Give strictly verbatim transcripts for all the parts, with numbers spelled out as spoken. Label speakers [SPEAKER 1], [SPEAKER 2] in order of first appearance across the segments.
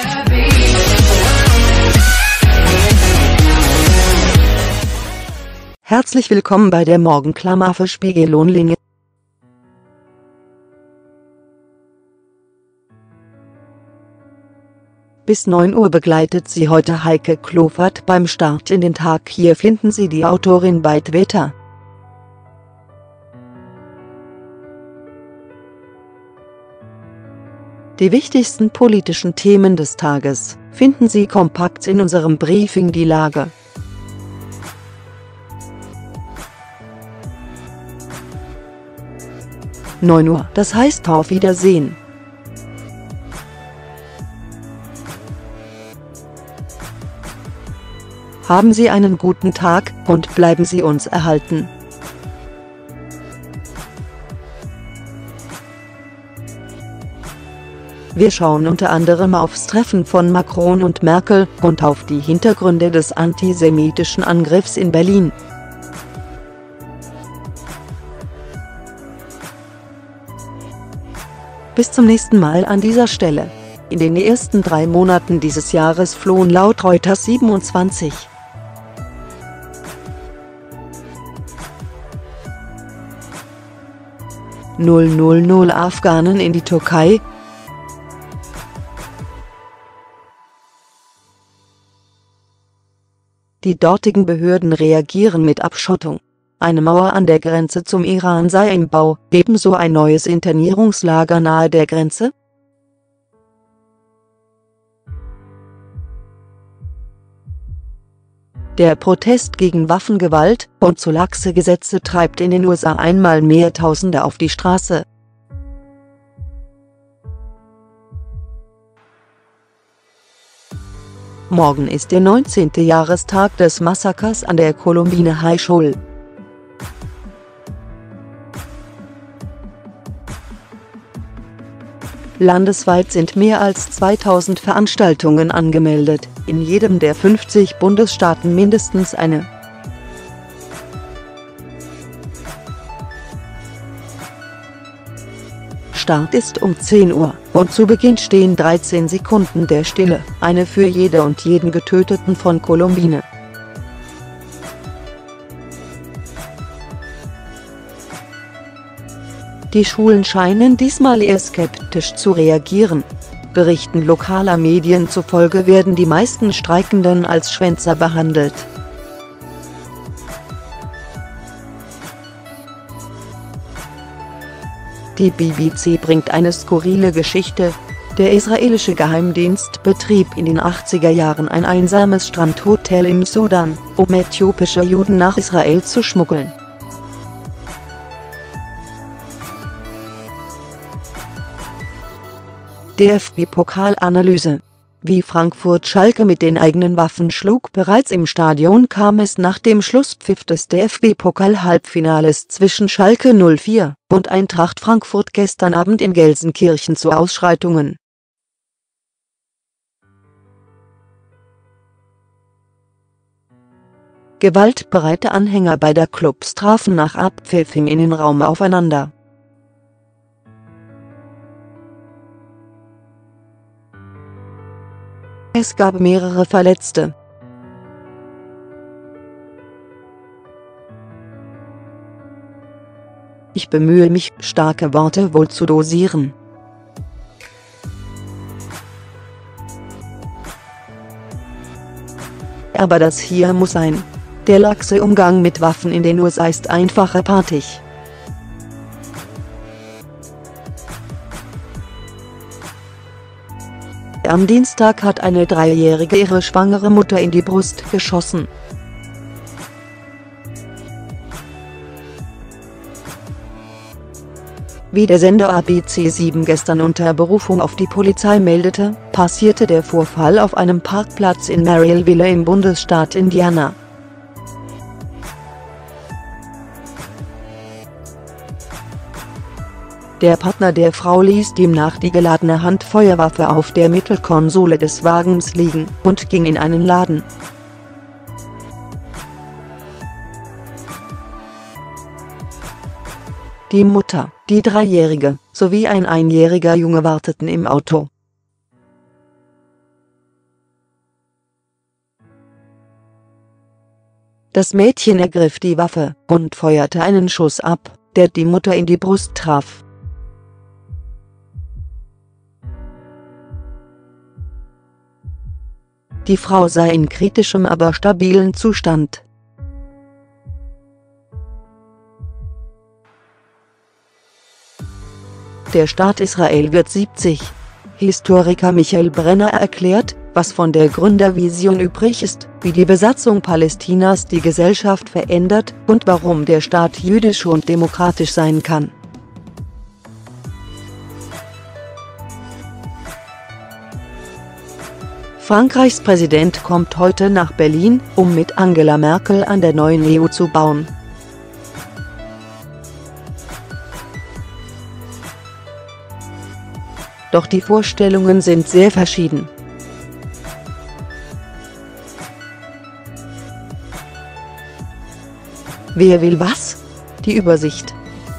[SPEAKER 1] Herzlich willkommen bei der Morgenklammer für Spiegellohnlinge. Bis neun Uhr begleitet Sie heute Heike Klofert beim Start in den Tag. Hier finden Sie die Autorin bei Twitter. Die wichtigsten politischen Themen des Tages finden Sie kompakt in unserem Briefing Die Lage. neun Uhr, das heißt auf Wiedersehen. Haben Sie einen guten Tag und bleiben Sie uns erhalten. Wir schauen unter anderem aufs Treffen von Macron und Merkel und auf die Hintergründe des antisemitischen Angriffs in Berlin. Bis zum nächsten Mal an dieser Stelle. In den ersten drei Monaten dieses Jahres flohen laut Reuters siebenundzwanzig Tausend Afghanen in die Türkei. Die dortigen Behörden reagieren mit Abschottung. Eine Mauer an der Grenze zum Iran sei im Bau, ebenso ein neues Internierungslager nahe der Grenze. Der Protest gegen Waffengewalt und zu laxe Gesetze treibt in den U S A einmal mehr Tausende auf die Straße. Morgen ist der neunzehnte Jahrestag des Massakers an der Columbine High School. Landesweit sind mehr als zweitausend Veranstaltungen angemeldet, in jedem der fünfzig Bundesstaaten mindestens eine. Start ist um zehn Uhr, und zu Beginn stehen dreizehn Sekunden der Stille, eine für jede und jeden Getöteten von Columbine. Die Schulen scheinen diesmal eher skeptisch zu reagieren. Berichten lokaler Medien zufolge werden die meisten Streikenden als Schwänzer behandelt. Die B B C bringt eine skurrile Geschichte. Der israelische Geheimdienst betrieb in den achtziger Jahren ein einsames Strandhotel im Sudan, um äthiopische Juden nach Israel zu schmuggeln. DFB-Pokalanalyse. Wie Frankfurt Schalke mit den eigenen Waffen schlug. Bereits im Stadion kam es nach dem Schlusspfiff des D F B-Pokal-Halbfinales zwischen Schalke null vier und Eintracht Frankfurt gestern Abend in Gelsenkirchen zu Ausschreitungen. Gewaltbereite Anhänger beider Clubs trafen nach Abpfiff im Innenraum aufeinander. Es gab mehrere Verletzte. Ich bemühe mich, starke Worte wohl zu dosieren. Aber das hier muss sein. Der laxe Umgang mit Waffen in den U S A ist einfach abartig. Am Dienstag hat eine Dreijährige ihre schwangere Mutter in die Brust geschossen. Wie der Sender A B C sieben gestern unter Berufung auf die Polizei meldete, passierte der Vorfall auf einem Parkplatz in Marielville im Bundesstaat Indiana. Der Partner der Frau ließ demnach die geladene Handfeuerwaffe auf der Mittelkonsole des Wagens liegen und ging in einen Laden. Die Mutter, die Dreijährige, sowie ein einjähriger Junge warteten im Auto. Das Mädchen ergriff die Waffe und feuerte einen Schuss ab, der die Mutter in die Brust traf. Die Frau sei in kritischem, aber stabilen Zustand. Der Staat Israel wird siebzig. Historiker Michael Brenner erklärt, was von der Gründervision übrig ist, wie die Besatzung Palästinas die Gesellschaft verändert und warum der Staat jüdisch und demokratisch sein kann. Frankreichs Präsident kommt heute nach Berlin, um mit Angela Merkel an der neuen E U zu bauen. Doch die Vorstellungen sind sehr verschieden. Wer will was? Die Übersicht.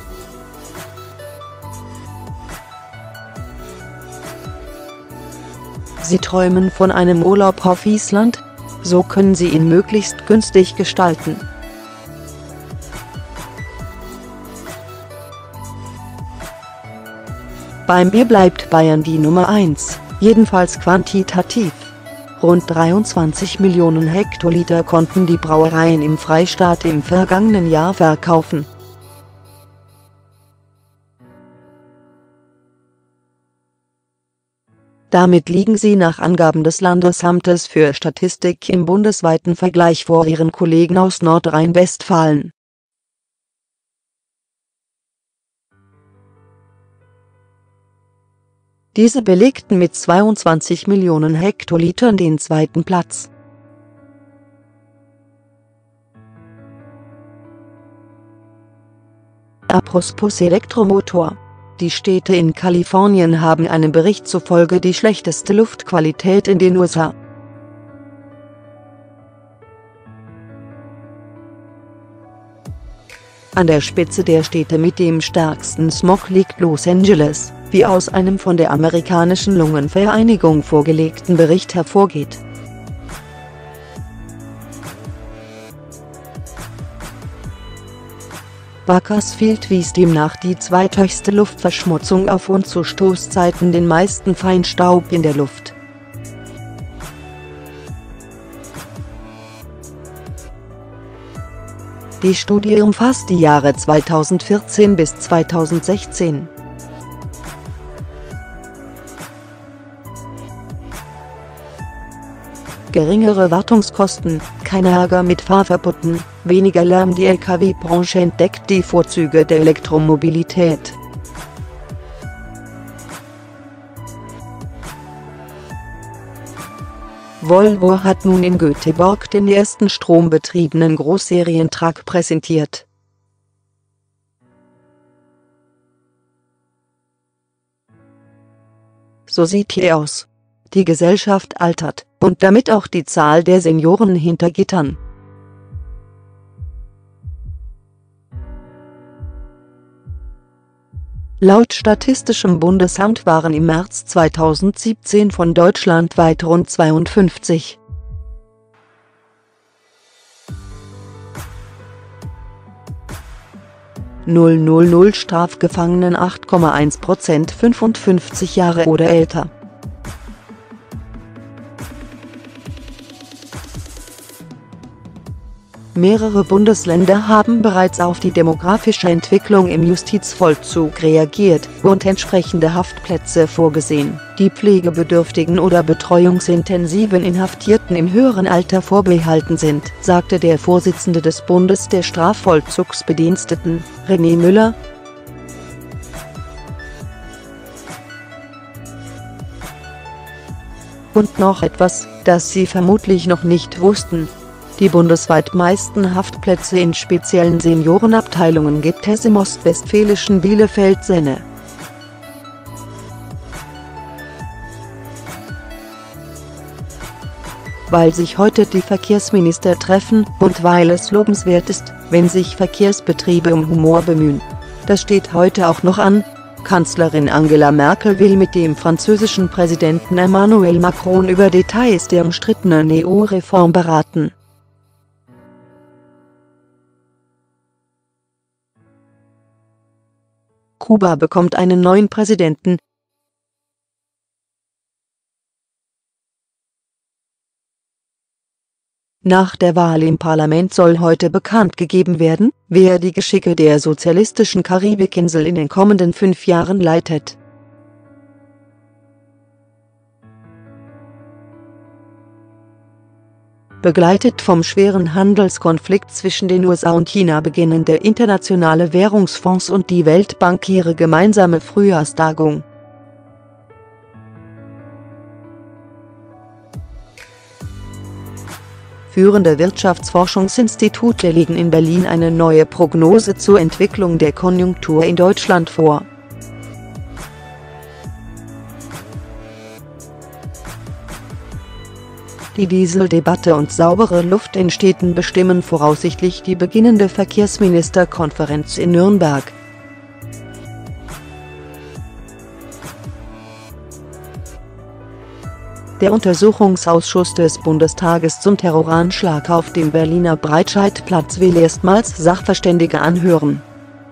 [SPEAKER 1] Sie träumen von einem Urlaub auf Island? So können Sie ihn möglichst günstig gestalten. Bei mir bleibt Bayern die Nummer eins, jedenfalls quantitativ. Rund dreiundzwanzig Millionen Hektoliter konnten die Brauereien im Freistaat im vergangenen Jahr verkaufen. Damit liegen sie nach Angaben des Landesamtes für Statistik im bundesweiten Vergleich vor ihren Kollegen aus Nordrhein-Westfalen. Diese belegten mit zweiundzwanzig Millionen Hektolitern den zweiten Platz. Apropos Elektromotor. Die Städte in Kalifornien haben einem Bericht zufolge die schlechteste Luftqualität in den U S A. An der Spitze der Städte mit dem stärksten Smog liegt Los Angeles, wie aus einem von der amerikanischen Lungenvereinigung vorgelegten Bericht hervorgeht. Bakersfield wies demnach die zweithöchste Luftverschmutzung auf und zu Stoßzeiten den meisten Feinstaub in der Luft. Die Studie umfasst die Jahre zweitausendvierzehn bis zweitausendsechzehn. Geringere Wartungskosten, kein Ärger mit Fahrverboten, weniger Lärm. Die L K W-Branche entdeckt die Vorzüge der Elektromobilität. Volvo hat nun in Göteborg den ersten strombetriebenen Großserientruck präsentiert. So sieht er aus. Die Gesellschaft altert, und damit auch die Zahl der Senioren hinter Gittern. Laut Statistischem Bundesamt waren im März zweitausendsiebzehn von deutschlandweit rund zweiundfünfzig Tausend Strafgefangenen acht Komma eins Prozent fünfundfünfzig Jahre oder älter. Mehrere Bundesländer haben bereits auf die demografische Entwicklung im Justizvollzug reagiert und entsprechende Haftplätze vorgesehen, die pflegebedürftigen oder betreuungsintensiven Inhaftierten im höheren Alter vorbehalten sind, sagte der Vorsitzende des Bundes der Strafvollzugsbediensteten, René Müller. Und noch etwas, das Sie vermutlich noch nicht wussten. Die bundesweit meisten Haftplätze in speziellen Seniorenabteilungen gibt es im ostwestfälischen Bielefeld-Senne. Weil sich heute die Verkehrsminister treffen und weil es lobenswert ist, wenn sich Verkehrsbetriebe um Humor bemühen. Das steht heute auch noch an. Kanzlerin Angela Merkel will mit dem französischen Präsidenten Emmanuel Macron über Details der umstrittenen E U-Reform beraten. Kuba bekommt einen neuen Präsidenten. Nach der Wahl im Parlament soll heute bekannt gegeben werden, wer die Geschicke der sozialistischen Karibikinsel in den kommenden fünf Jahren leitet. Begleitet vom schweren Handelskonflikt zwischen den U S A und China beginnen der Internationale Währungsfonds und die Weltbank ihre gemeinsame Frühjahrstagung. Führende Wirtschaftsforschungsinstitute legen in Berlin eine neue Prognose zur Entwicklung der Konjunktur in Deutschland vor. Die Dieseldebatte und saubere Luft in Städten bestimmen voraussichtlich die beginnende Verkehrsministerkonferenz in Nürnberg. Der Untersuchungsausschuss des Bundestages zum Terroranschlag auf dem Berliner Breitscheidplatz will erstmals Sachverständige anhören.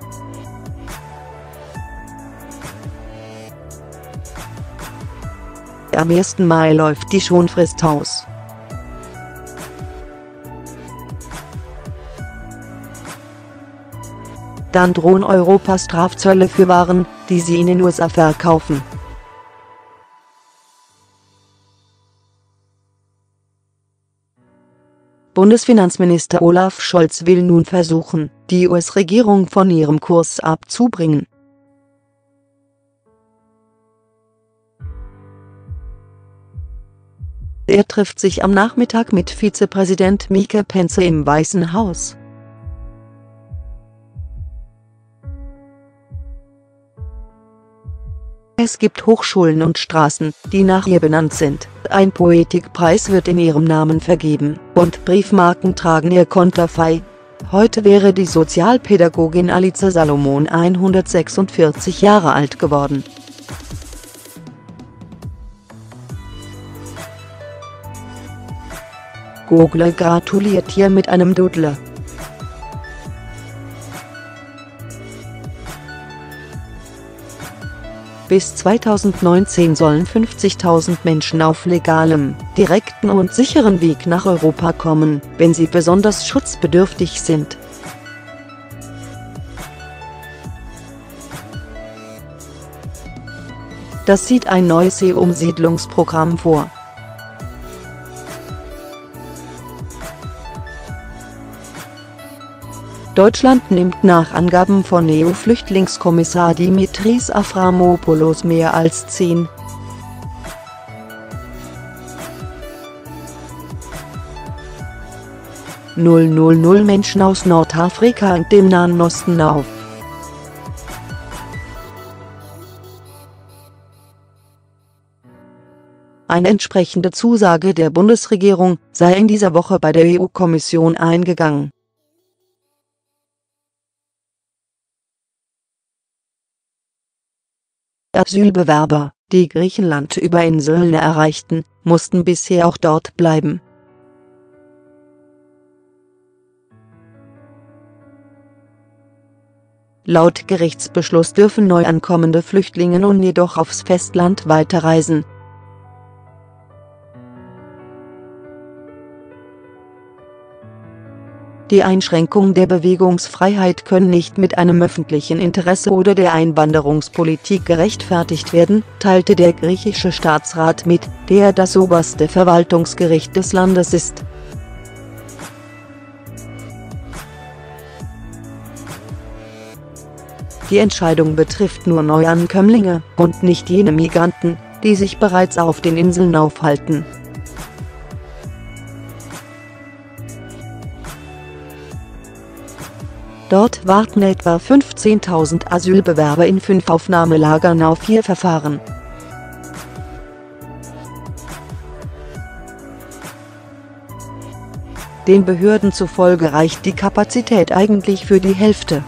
[SPEAKER 1] Am ersten Mai läuft die Schonfrist aus. Dann drohen Europas Strafzölle für Waren, die sie in den U S A verkaufen. Bundesfinanzminister Olaf Scholz will nun versuchen, die U S-Regierung von ihrem Kurs abzubringen. Er trifft sich am Nachmittag mit Vizepräsident Mike Pence im Weißen Haus. Es gibt Hochschulen und Straßen, die nach ihr benannt sind, ein Poetikpreis wird in ihrem Namen vergeben, und Briefmarken tragen ihr Konterfei. Heute wäre die Sozialpädagogin Alice Salomon hundertsechsundvierzig Jahre alt geworden. Google gratuliert ihr mit einem Doodle. Bis zweitausendneunzehn sollen fünfzigtausend Menschen auf legalem, direkten und sicheren Weg nach Europa kommen, wenn sie besonders schutzbedürftig sind. Das sieht ein neues E U-Umsiedlungsprogramm vor. Deutschland nimmt nach Angaben von E U-Flüchtlingskommissar Dimitris Avramopoulos mehr als zehn. null Menschen aus Nordafrika und dem Nahen Osten auf. Eine entsprechende Zusage der Bundesregierung sei in dieser Woche bei der E U-Kommission eingegangen. Asylbewerber, die Griechenland über Inseln erreichten, mussten bisher auch dort bleiben. Laut Gerichtsbeschluss dürfen neu ankommende Flüchtlinge nun jedoch aufs Festland weiterreisen. Die Einschränkung der Bewegungsfreiheit können nicht mit einem öffentlichen Interesse oder der Einwanderungspolitik gerechtfertigt werden, teilte der griechische Staatsrat mit, der das oberste Verwaltungsgericht des Landes ist. Die Entscheidung betrifft nur Neuankömmlinge und nicht jene Migranten, die sich bereits auf den Inseln aufhalten. Dort warten etwa fünfzehntausend Asylbewerber in fünf Aufnahmelagern auf ihr Verfahren. Den Behörden zufolge reicht die Kapazität eigentlich für die Hälfte.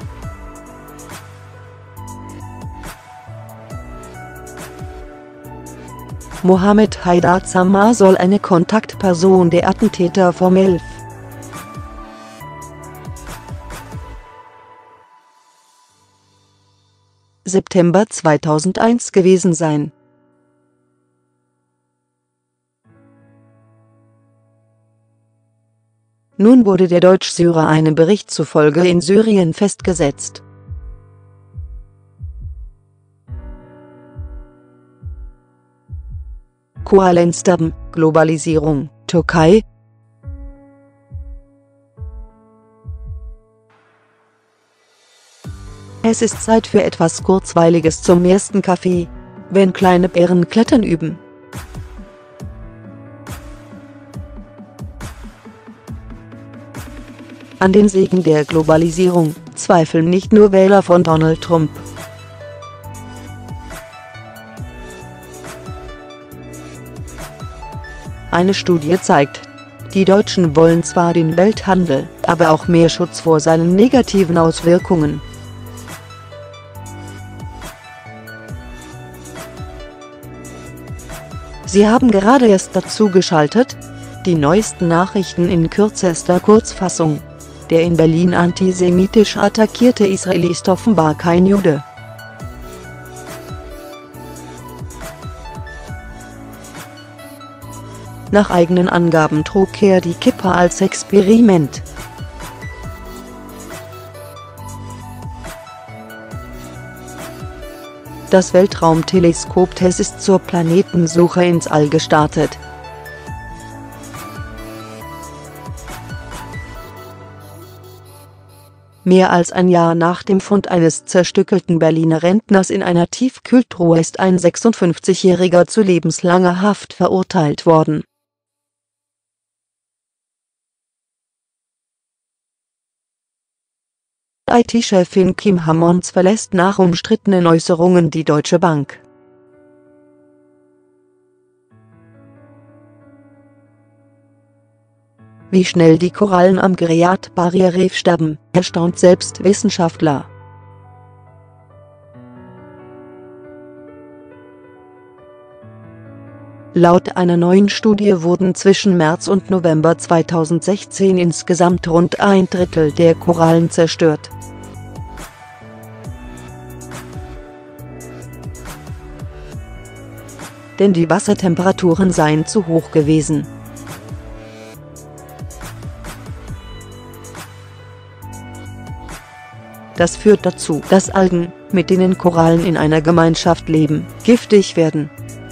[SPEAKER 1] Mohammed Haidar Zammar soll eine Kontaktperson der Attentäter vom elf September zweitausendeins gewesen sein. Nun wurde der Deutschsyrer einem Bericht zufolge in Syrien festgesetzt. Kualensterben, Globalisierung, Türkei. Es ist Zeit für etwas Kurzweiliges zum ersten Kaffee, wenn kleine Bären Klettern üben. An den Segen der Globalisierung zweifeln nicht nur Wähler von Donald Trump. Eine Studie zeigt, die Deutschen wollen zwar den Welthandel, aber auch mehr Schutz vor seinen negativen Auswirkungen. Sie haben gerade erst dazu geschaltet? Die neuesten Nachrichten in kürzester Kurzfassung. Der in Berlin antisemitisch attackierte Israeli ist offenbar kein Jude. Nach eigenen Angaben trug er die Kippa als Experiment. Das Weltraumteleskop TESS ist zur Planetensuche ins All gestartet. Mehr als ein Jahr nach dem Fund eines zerstückelten Berliner Rentners in einer Tiefkühltruhe ist ein sechsundfünfzigjähriger zu lebenslanger Haft verurteilt worden. I T-Chefin Kim Hammonds verlässt nach umstrittenen Äußerungen die Deutsche Bank. Wie schnell die Korallen am Great Barrier Reef sterben, erstaunt selbst Wissenschaftler. Laut einer neuen Studie wurden zwischen März und November zweitausendsechzehn insgesamt rund ein Drittel der Korallen zerstört. Denn die Wassertemperaturen seien zu hoch gewesen. Das führt dazu, dass Algen, mit denen Korallen in einer Gemeinschaft leben, giftig werden.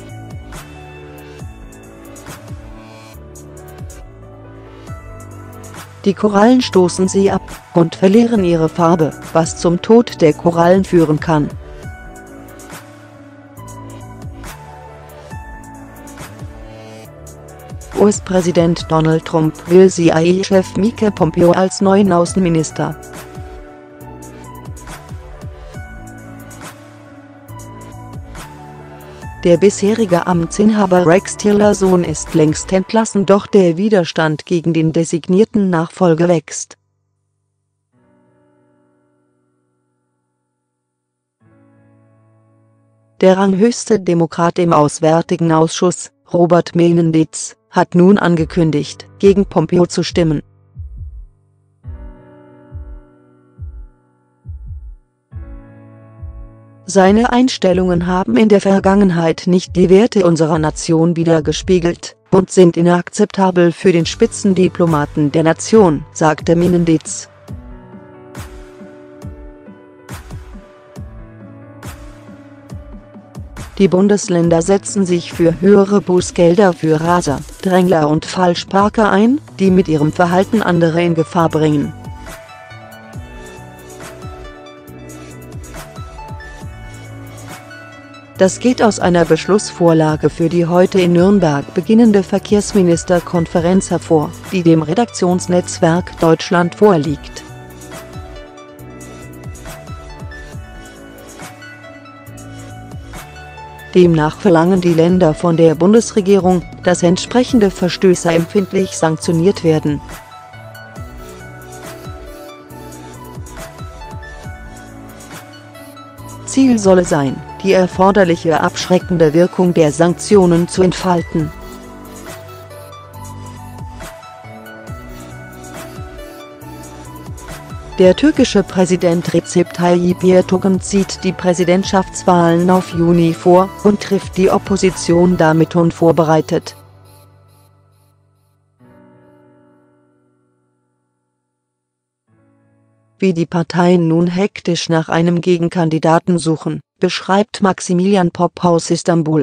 [SPEAKER 1] Die Korallen stoßen sie ab und verlieren ihre Farbe, was zum Tod der Korallen führen kann. U S-Präsident Donald Trump will C I A-Chef Mike Pompeo als neuen Außenminister. Der bisherige Amtsinhaber Rex Tillerson ist längst entlassen, doch der Widerstand gegen den designierten Nachfolger wächst. Der ranghöchste Demokrat im Auswärtigen Ausschuss, Robert Menendez, hat nun angekündigt, gegen Pompeo zu stimmen. Seine Einstellungen haben in der Vergangenheit nicht die Werte unserer Nation widergespiegelt und sind inakzeptabel für den Spitzendiplomaten der Nation, sagte Menendez. Die Bundesländer setzen sich für höhere Bußgelder für Raser, Drängler und Falschparker ein, die mit ihrem Verhalten andere in Gefahr bringen. Das geht aus einer Beschlussvorlage für die heute in Nürnberg beginnende Verkehrsministerkonferenz hervor, die dem Redaktionsnetzwerk Deutschland vorliegt. Demnach verlangen die Länder von der Bundesregierung, dass entsprechende Verstöße empfindlich sanktioniert werden. Ziel solle sein, die erforderliche abschreckende Wirkung der Sanktionen zu entfalten. Der türkische Präsident Recep Tayyip Erdoğan zieht die Präsidentschaftswahlen auf Juni vor und trifft die Opposition damit unvorbereitet. Wie die Parteien nun hektisch nach einem Gegenkandidaten suchen, beschreibt Maximilian Popp aus Istanbul.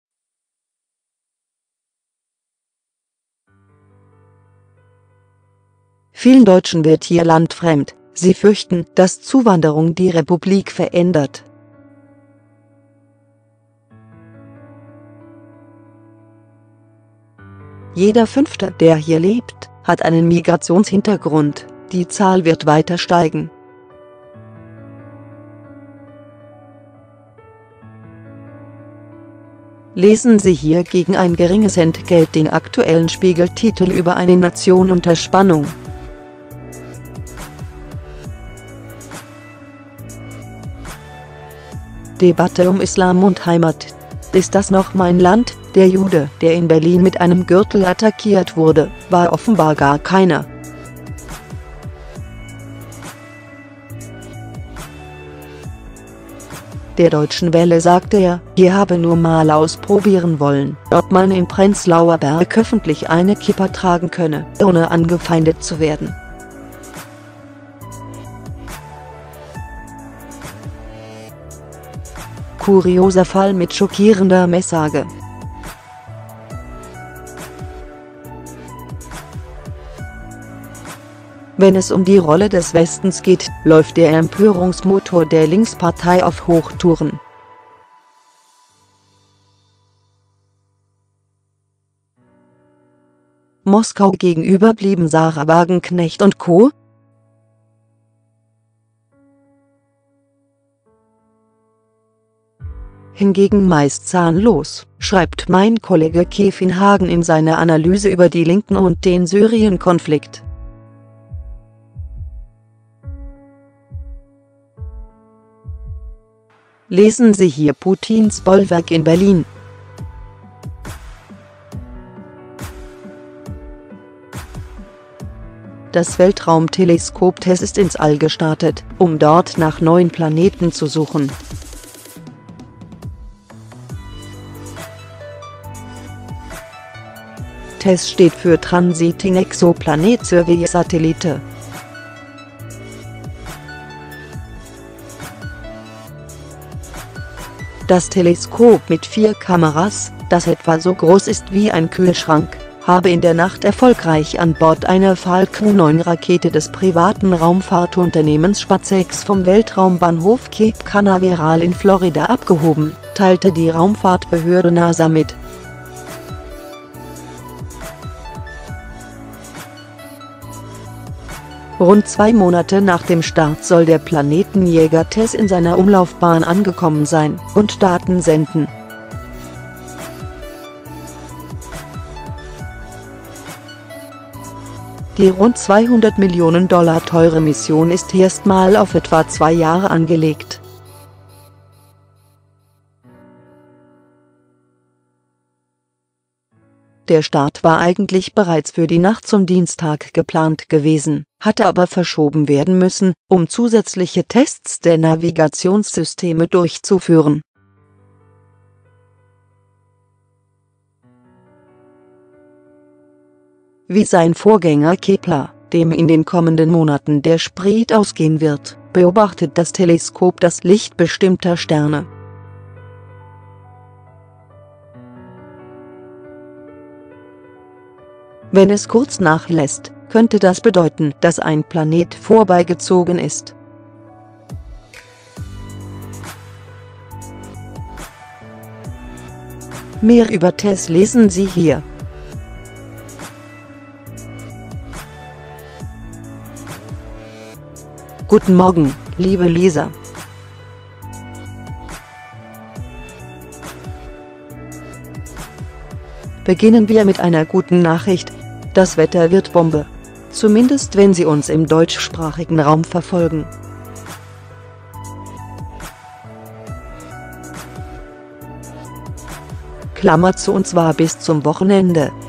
[SPEAKER 1] Vielen Deutschen wird hier Land fremd. Sie fürchten, dass Zuwanderung die Republik verändert. Jeder Fünfte, der hier lebt, hat einen Migrationshintergrund. Die Zahl wird weiter steigen. Lesen Sie hier gegen ein geringes Entgelt den aktuellen Spiegeltitel über eine Nation unter Spannung. Debatte um Islam und Heimat. Ist das noch mein Land? Der Jude, der in Berlin mit einem Gürtel attackiert wurde, war offenbar gar keiner. Der Deutschen Welle sagte er, er habe nur mal ausprobieren wollen, ob man in Prenzlauer Berg öffentlich eine Kippa tragen könne, ohne angefeindet zu werden. Kurioser Fall mit schockierender Message. Wenn es um die Rolle des Westens geht, läuft der Empörungsmotor der Linkspartei auf Hochtouren. Moskau gegenüber blieben Sarah Wagenknecht und Co. hingegen meist zahnlos, schreibt mein Kollege Kevin Hagen in seiner Analyse über die Linken und den Syrien-Konflikt. Lesen Sie hier Putins Bollwerk in Berlin. Das Weltraumteleskop TESS ist ins All gestartet, um dort nach neuen Planeten zu suchen. TESS steht für Transiting Exoplanet Survey Satellite. Das Teleskop mit vier Kameras, das etwa so groß ist wie ein Kühlschrank, habe in der Nacht erfolgreich an Bord einer Falcon neun Rakete des privaten Raumfahrtunternehmens SpaceX vom Weltraumbahnhof Cape Canaveral in Florida abgehoben, teilte die Raumfahrtbehörde NASA mit. Rund zwei Monate nach dem Start soll der Planetenjäger TESS in seiner Umlaufbahn angekommen sein und Daten senden. Die rund zweihundert Millionen Dollar teure Mission ist erstmal auf etwa zwei Jahre angelegt. Der Start war eigentlich bereits für die Nacht zum Dienstag geplant gewesen, hatte aber verschoben werden müssen, um zusätzliche Tests der Navigationssysteme durchzuführen. Wie sein Vorgänger Kepler, dem in den kommenden Monaten der Sprit ausgehen wird, beobachtet das Teleskop das Licht bestimmter Sterne. Wenn es kurz nachlässt, könnte das bedeuten, dass ein Planet vorbeigezogen ist. Mehr über TESS lesen Sie hier. Guten Morgen, liebe Leser. Beginnen wir mit einer guten Nachricht. Das Wetter wird Bombe. Zumindest wenn Sie uns im deutschsprachigen Raum verfolgen. Klammer zu und zwar bis zum Wochenende.